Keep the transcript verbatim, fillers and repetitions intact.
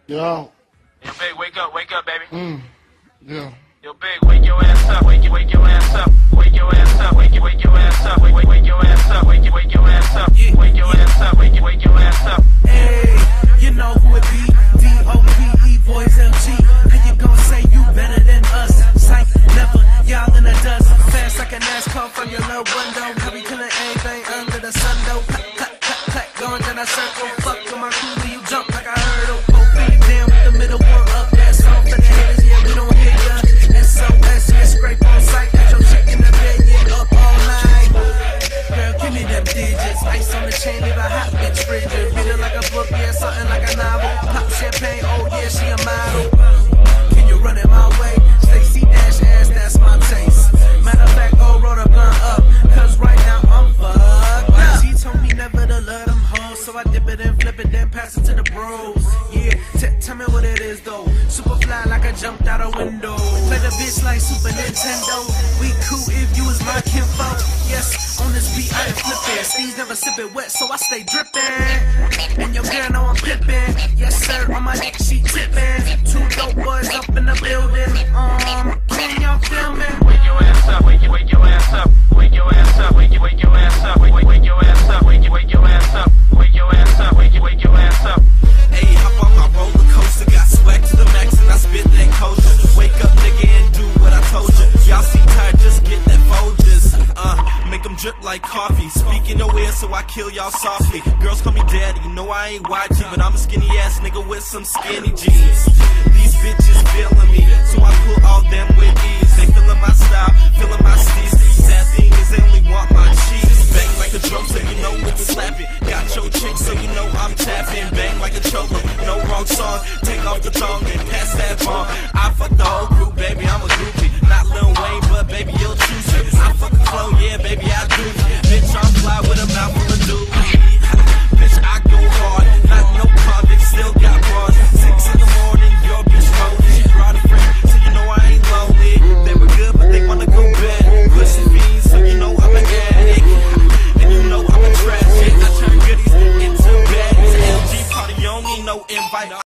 Yo. Yo, Big, wake up, wake up, baby. Mm. Yeah. Yo, Big, wake your ass up, wake your, wake your ass up, wake your ass up, wake your, wake your ass up, wake, wake, wake your ass up, wake your, wake your ass up, wake your ass up, wake your, wake your ass up. Hey, you know who it be? D O P E boys L G. How you gon' say you better than us? Psych, never, y'all in the dust. Fast like a NASCAR from your little window. How we killing anything under the sun though? Clap, clap, clap, clap, going down a circle. Fuck with my crew, do you jump like I heard of? Go feed down with the middle one up. That's all for the haters, yeah, we don't hear ya. S O S, yeah, scrape on sight. Got your chick in the bed, yeah, up all night. Girl, give me them digits. Ice on the chain, leave a hot bitch frigid. Read it like a book, yeah, something like a novel. Pop champagne, oh yeah, she a model. Can you run it my way? Stacy Dash ass, that's my taste. Matter of fact, go roll the blunt up, cause right now I'm fucked up. She told me never to let them hoes, so I dip it and flip it, then pass it to the bros. Yeah, tell me what it is though. Super fly like I jumped out a window. Play the bitch like Super Nintendo. We cool if you was my kinfolk. Yes, on this beat I am flipping. Steve's never sip it wet, so I stay dripping. And your girl know I'm pippin'. Yes sir, on my dick she tippin'. Two dope boys up in the building. Um, can y'all feel me? Wake your ass up, wake your, wake your ass up, wake your ass up, wake your, wake your ass up, wake, wake, wake your ass up, wake your, wake your ass up, wake your ass up, wake your, wake your ass up. Hey, hop on my roller coaster, got swag to the max and I spit that culture. Wake up, nigga, and do what I told you. Y'all see tired, just get that Folgers. Uh, make them drip like coffee. Speaking no ear, so I kill y'all softly. Girls call me daddy, you know I ain't Y G, but I'm a skinny ass nigga with some skinny jeans. These bitches feeling me, so I pull all them with ease. They feeling my style, feeling my steez. Sad thing is they only want my cheese. Bang